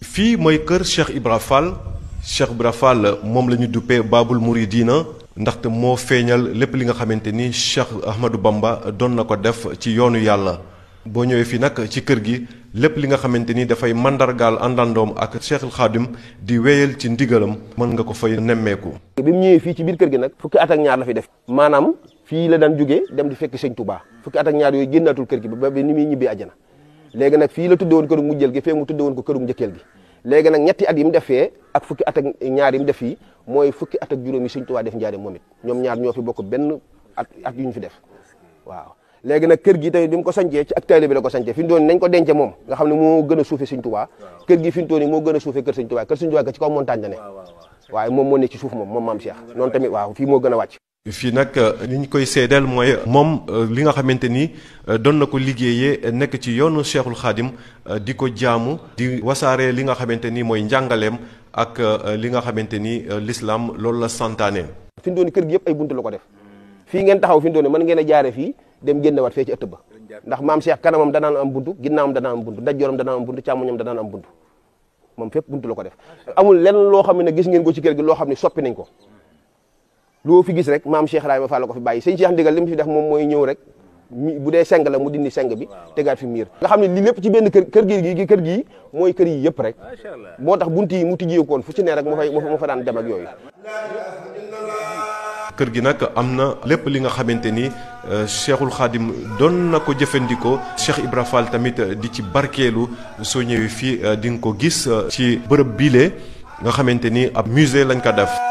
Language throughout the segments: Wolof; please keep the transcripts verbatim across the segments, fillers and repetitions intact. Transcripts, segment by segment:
fii mooy kër Cheikh Ibra Fall Cheikh Ibra Fall moom la ñu duppee Babul Mouridina ndaxte moo feeñal lépp li nga xamante ni Cheikh Ahmadou Bamba doon na ko def ci yoonu yàlla. boo ñëwee fii nag ci kër gi lépp li nga xamante ni dafay mandargaal àndandoom ak Cheikhul Khadim di wéyal ci ndigalam mën nga ko fay nemmeeku. bi mu ñëwee fii ci biir kër gi nag fukki at ak ñaar la fi def. maanaam fii la daan jógee dem di fekk sëñ Touba fukki at ak ñaar yooyu génnaatul kër gi ba ni muy ñibbee àjjana léegi nag fii la tudde woon këru mujjël gi fee mu tudde woon ko këru njëkkeel gi léegi nag ñetti at yi mu def fee ak fukki at ak ñaar yi mu def fii mooy fukki at ak juróom yi sëñ Touba def njaareem moom it ñoom ñaar ñoo fi bokk benn at at yu ñu fi def waaw. léegi nag kër gi tamit bi mu ko sancee ci ak taalibe bi la ko sancee fi mu doon nañ ko dence moom nga xam ne moo gën a suufe sëñ Touba kër gi fi mu toll nii moo gën a suufe kër sëñ Touba kër sëñ Touba ga ci kaw montagne la ne waaye moom moo ne ci suuf moom moom maam Cheikh noonu tamit waaw fii moo gën a wàcc. fii nag li ñu koy seedeel mooy moom li nga xamante ni doon na ko liggéeyee nekk ci yoonu Cheikhul Khadim di ko jaamu di wasaare li nga xamante ni mooy njàngaleem ak li nga xamante ni l'islam loolu la santaane. fi mu doon kër gi yëpp ay buntu la ko def fii ngeen taxaw fi mu doon mën ngeen a jaare fii dem génnewaat fee ci ëtt ba ndax maam Cheikh kanamam danaan am buntu ginnaawam danaan am buntu dajjooram danaan am buntu càmmoñam danaan am buntu moom fépp buntu la ko def amul lenn loo xam ne gis ngeen ko ci kër gi loo xam ne soppi nañ ko loo fi gis rek maam Cheikh Ibrahima Fall la ko fi bàyyi sëñ Cheikh ndigal li mu fi def moom mooy ñëw rek bu dee seng la mu dindi seng bi tegaat fi miir nga xam ne lii lépp ci benn kër kër gi gi kër gii mooy kër yi yëpp rek moo tax bunt yi mu tijjee koon fu ci ne rek mu fay mu fa daan dem ak yooyu. kër gi nag am na lépp li nga xamante ni Cheikhul Khadim doon na ko jëfandikoo Cheikh Ibra Fall tamit di ci barkeelu soo ñëwee fii di nga ko gis ci bërëb biile nga xamante ni ab musée lañ ko def.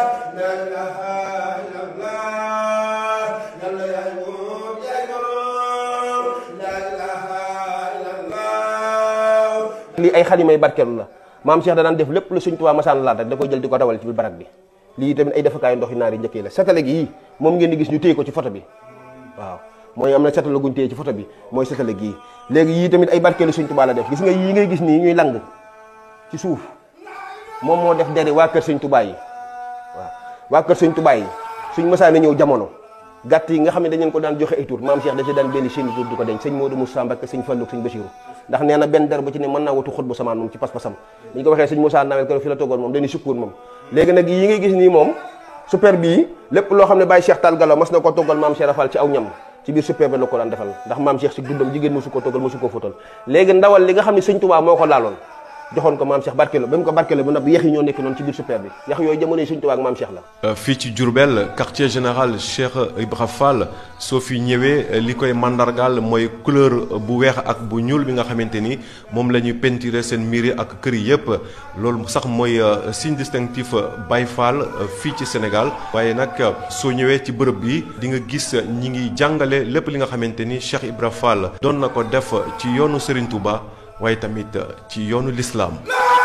lii ay xalimay barkeelu la maam Cheikh da daan def lépp lu Sëñ Tuubaa masaan laat rek da koy jël di ko dawal ci biir barak bi. lii tamit ay defakaayu ndox yu naar yi njëkkee la satale gi moom ngeen di gis ñu téye ko ci photo bi waaw mooy am na satale guñ téye ci photo bi mooy satale gii léegi yii tamit ay barkeelu Sëñ Tuubaa la def gis nga yii ngay gis nii ñuy lang ci suuf moom moo def deri waa kër Sëñ Tuubaa yi waaw waa kër Sëñ Tuubaa yi suñ mësaan a ñëw jamono gàtt yi nga xam ne dañ leen ko daan joxe ay tur maam Cheikh da ci daan benn seeni tur di ko denc sëñ Modou Moussa Mbacké sëñ Fallou sëñ Bachirou ndax nee na benn der bu ci ne mën naa watu xut bu samaan moom ci pas-pasam dañ ko waxee sëñ Moussa Nawel ko fi la toogoon moom dañuy sukkoon moom léegi nag yi ngay gis nii moom super bii lépp loo xam ne Baye Cheikh Tall Galo mas na ko toggal maam Cheikh Rafal ci aw ñam ci biir super bi la ko daan defal ndax maam Cheikh si dundam jigéen mosu ko toggal mosu ko fóotal léegi ndawal li nga xam ne sëñ Touba moo ko laaloon joxoon ko maam Cheikh barkelo ba mu ko barkelo bu nag yax yi ñoo nekk noonu ci biir super bi yax yooyu jamono yi sëñ Touba ak maam Cheikh la. fii ci Diourbel quartier général Cheikh Ibra Fall soo fi ñëwee li koy mandargaal mooy couleur bu weex ak bu ñuul bi nga xamante ni moom la ñuy peinturer seen miir yi ak kër yi yëpp loolu sax mooy signe distinctif Baye Fall fii ci Sénégal. waaye nag soo ñëwee ci bërëb bi di nga gis ñi ngi jàngale lépp li nga xamante ni Cheikh Ibra Fall doon na ko def ci yoonu Serigne Touba. waaye tamit ci yoonu l'islam